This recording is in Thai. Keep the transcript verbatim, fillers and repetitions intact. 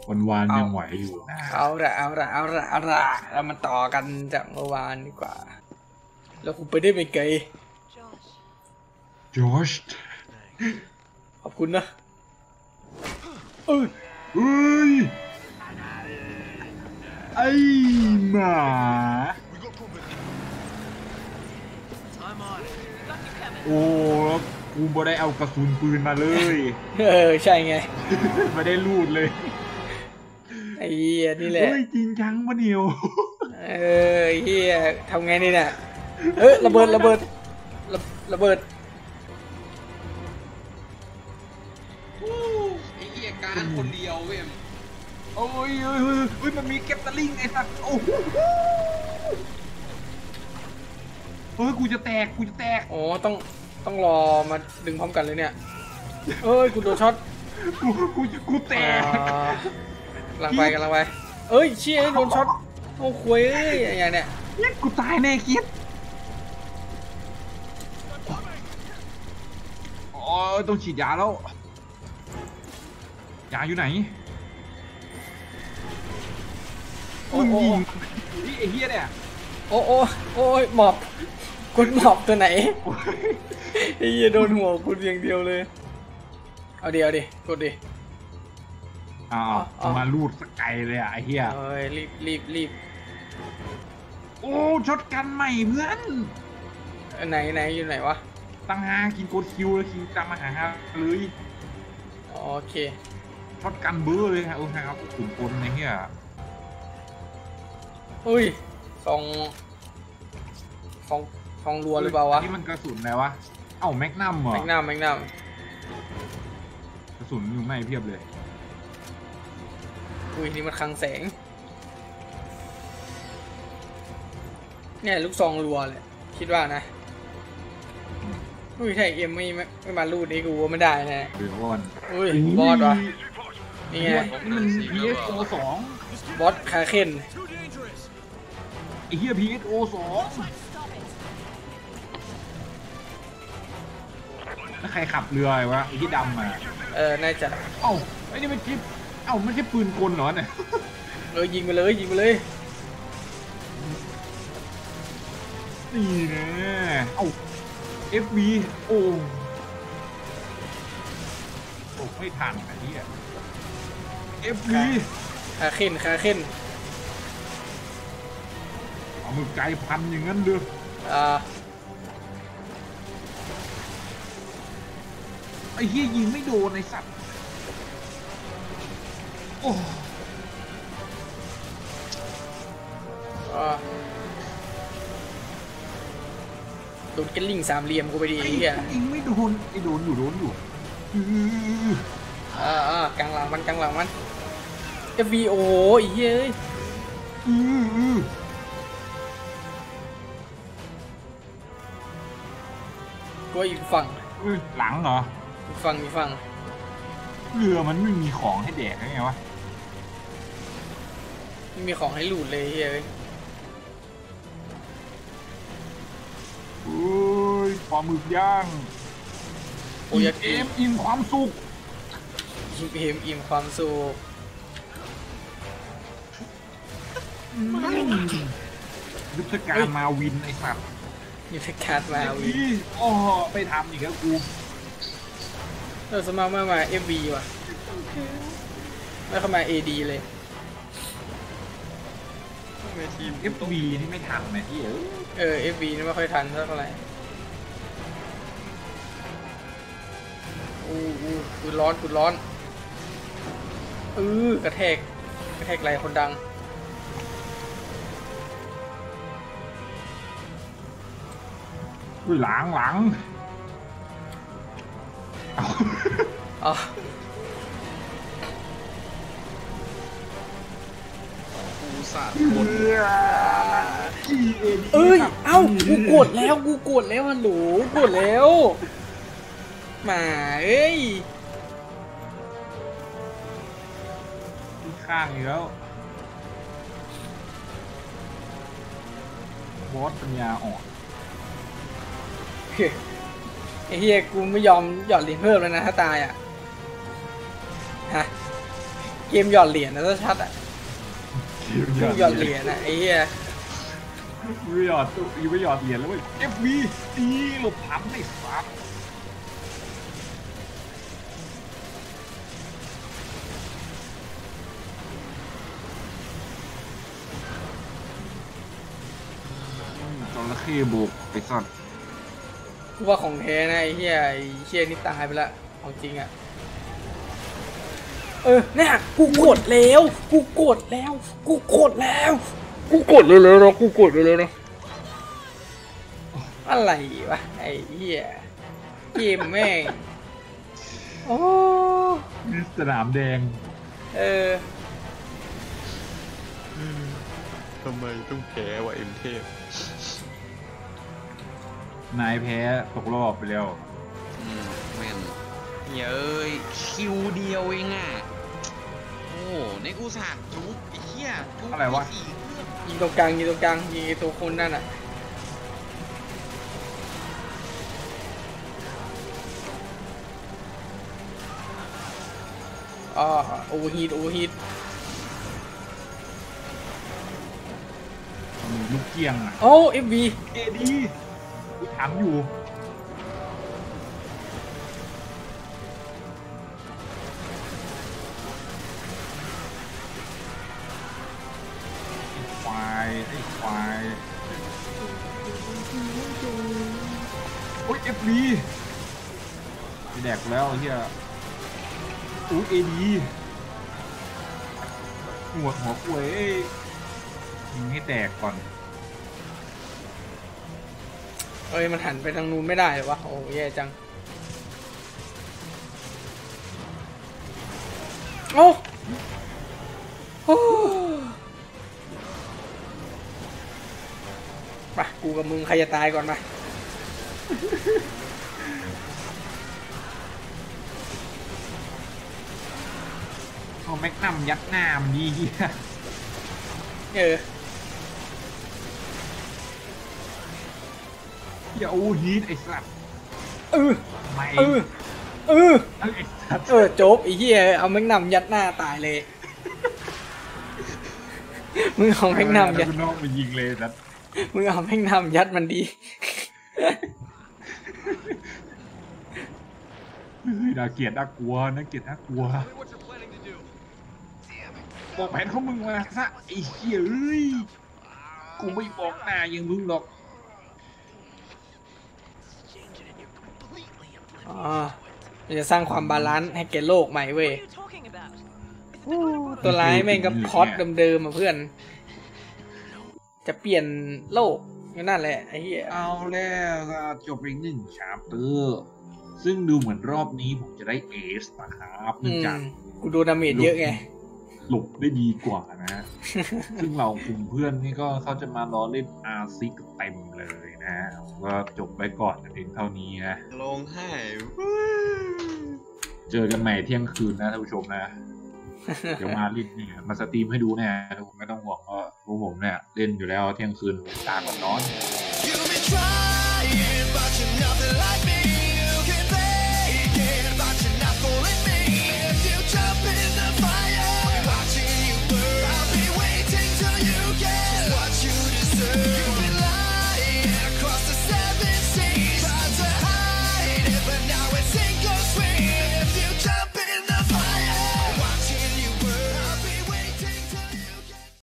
วันวานยังไหวอยู่นะเอาละเอาละเอาละเอาละเรามาต่อกันจากเมื่อวานดีกว่าแล้วคุณไปได้ไม่ไกลจอชขอบคุณนะเอ้ยเฮ้ยไอ้หมาโอ้กูบ่ได้เอากระสุนปืนมาเลยเออใช่ไงไม่ได้ลูดเลยไอ้เหี้ยนี่แหละเฮ้ยจริงจังปะเนียวเออเหี้ยทำไงนี่เนี่ยเอ้ยระเบิดระเบิดระระเบิดไอ้เหี้ยการคนเดียวเว้ยโอ้ยเฮ้ยเฮ้ยมันมีแกตเตอร์ลิงไอ้สัสโอ้โหเฮ้ยกูจะแตกกูจะแตกอ๋อต้องต้องรอมาดึงพร้อมกันเลยเนี่ยเอ้ยกูโดนช็อตกูกูกูแตกกำลังไปกำลังไปเอ้ยเชี่ยโดนช็อตโอ้คุยเอ้ยอย่างเนี้ยเนี่ยกูตายแน่คิดอ๋อต้องฉีดยาแล้วยาอยู่ไหนมึงยิงนี่ไอ้เหี้ยเนี่ยโอ้โอ้โอ้ยหมอบคุณหมอบตัวไหนไอ้เหี้ยโดนหัวคุณอย่างเดียวเลยเอาเดียวดิกดดิอ้าวมาลูดสกายเลยอ่ะไอ้เหี้ยเฮ้ยรีบรีบรีบโอ้ช็อตกันใหม่เพื่อนไหนไหนอยู่ไหนวะตั้งหากินโกดคิวแล้วคิวตามมาหาเลยโอเคช็อตกันเบ้อเลยครับโอ้ครับขุนปนไอ้เหี้ยอุ้ยฟองฟองฟองรัวหรือเปล่าวะนี่มันกระสุนอะไรวะเอ้าแมกนัมเหรอแมกนัมแมกนัมกระสุนอยู่ในเพียบเลยอุ้ยนี่มันคลังแสงเนี่ยลูกซองรัวเลยคิดว่านะอุ้ยถ้าเอ็มไม่ไม่มาลูดนี่กูว่าไม่ได้นะเดี๋ยววันอุ้ยบอสวะนี่ไงนี่มัน พี เอส โอ สองบอสคาเคนไอ้เหี้ย พี เอส โอ สองแล้วใครขับเรือไอ้วะไอ้ที่ดำอ่ะเออน่าจะเอ้าไอ้นี่มันจิ๊บเอ้าไม่ใช่ปืนกลเหรอเนี่ยเออยิงไปเลยยิงไปเลยนี่นะเอ้า เอฟ วี โอ้โอ้ไม่ทันไอ้เหี้ย เอฟ วีคาเคนคาเคนเอามือไกลพันอย่างนั้นเลยอ่าไอ้เหี้ยยิงไม่โดนไอ้สัตว์โอ้โดนกระลิ่งสามเหลี่ยมกูไปดีไอ้เหี้ยยิงไม่โดนไอ้โดนอยู่โดนอยู่อ่าอ่ากลางหลังมันกลางหลังมันเอฟวีโอไอ้เหี้ยก็อีกฝั่งหลังเหรออีกฝั่งอีกฝั่งเรือมันไม่มีของให้แดกไงวะไม่มีของให้หลุดเลยเฮ้ยเฮ้ยปลาหมึกย่างโอ้ยเอมอิ่มความสุขอิ่มเอมอิ่มความสุขยุทธการมาวินไอ้สัตว์ยุทธการมาวินโอ้ไปทำอีกแล้วกูเออสมัครมามาเอฟบีว่ะไม่เข้ามาเอดีเลยทีม เอฟ บี นี่ไม่ทันไหมที่เออ เอฟ บี นี่ไม่ค่อยทันเท่าไหร่อู้อู้กูร้อนกูร้อนเออกระแทกกระแทกไหลคนดังอุ้ยหลังหลังอ๋อเอ้ยเอ้ากูกดแล้วกูกดแล้วฮัลโหลกดแล้วมาเอ้ยข้างอยู่แล้วบอสปัญญาอ่อนไอ้เฮียกูไม่ยอมหยอดเหรียญเพิ่มแล้วนะถ้าตายอ่ะฮะเกมหยอดเหรียญนะชัดอ่ะหยอดเหรียญนะไอ้เหี้ยไม่หยอดตู้อีไม่หยอดเหรียญแล้วเว้ย เอฟ วี ตีหลบพันไอ้สัสจระเข้บุกไปสัตว์กูว่าของแท้นะไอ้เหี้ยไอ้เชี่ยนี่ตายไปละของจริงอ่ะเออเนี่ยกูกดแล้วกูกดแล้วกูกดแล้วกูกดเลยเลยนะกูกดเลยเลยนะอะไรวะไอ้เหี้ยเกมแม่งโอ้สนามแดงเออทำไมต้องแพ้วะเอ็มเทพนายแพ้ตกรอบไปแล้วอืมแม่นเย้ยคิวเดียวเองอ่ะโอ้ในกูสากจุ๊บไอ้เหี้ยจุ๊บอะไรวะสี่เครื่องยิงตรงกลางยิงตรงกลางยิงไอ้ตัวคนนั่นอ่ะอ๋อโอเวอร์ฮีทโอเวอร์ฮีทมีลูกเกียงอ่ะโอ้เอฟวีเอดีกูถามอยู่ไอ้ควายไอ้ควายโอ้ย เอฟ วี ไปแดกแล้วไอ้เฮียอู้เอดีหัวหัวกล้วยยิงให้แตกก่อนเอ้ยมันหันไปทางนู้นไม่ได้เหรอวะโอ้แย่จังโอ้โอ้ไปกูกับมึงใครจะตายก่อนมาเอาแม็กนัมยัดหน้ามันดีเฮียเอออย่าโอ้ฮีทไอ้สัตว์เออไม่เออเออไอ้สัตว์เออจบไอ้เหี้ยเอาแม็กนัมยัดหน้าตายเลย มึงเอาแม็กนัมยัดคุณน้องมายิงเลยสัตว์มึงเอาแม็กนัมยัดมันดีเฮ้ยน่าเกลียดน่ากลัวน่าเกลียดน่ากลัวบอกแผนของมึงมาซะไอ้เหี้ยเอ้ยกูไม่บอกหน้ายังมึงหรอกอ๋อมันจะสร้างความบาลานซ์ให้แก่โลกใหม่เว้ย ตัวร้ายแม่งก็พล็อตเดิมๆมาเพื่อน จะเปลี่ยนโลกก็นั่นแหละไอ้เหี้ยเอาแล้วก็จบอีกหนึ่งชาร์เตอร์ซึ่งดูเหมือนรอบนี้ผมจะได้เอสนะครับเนื่อืองมจากกูดูดาเมจเยอะไงหลบได้ดีกว่านะ ซึ่งเรากลุ่มเพื่อนนี่ก็เขาจะมาล้อเล่นอาร์ซิกเต็มเลยนะก็จบไปก่อนเพียงเท่านี้นะร้องไห้เจอกันใหม่เที่ยงคืนนะท่านผู้ชมนะ เดี๋ยวมาเล่นเนี่ยมาสตรีมให้ดูเนี่ยทุกคนไม่ต้องห่วงว่าพวกผมเนี่ยเล่นอยู่แล้วเที่ยงคืนตาก่อนนอน You've been trying, but you're nothing like me.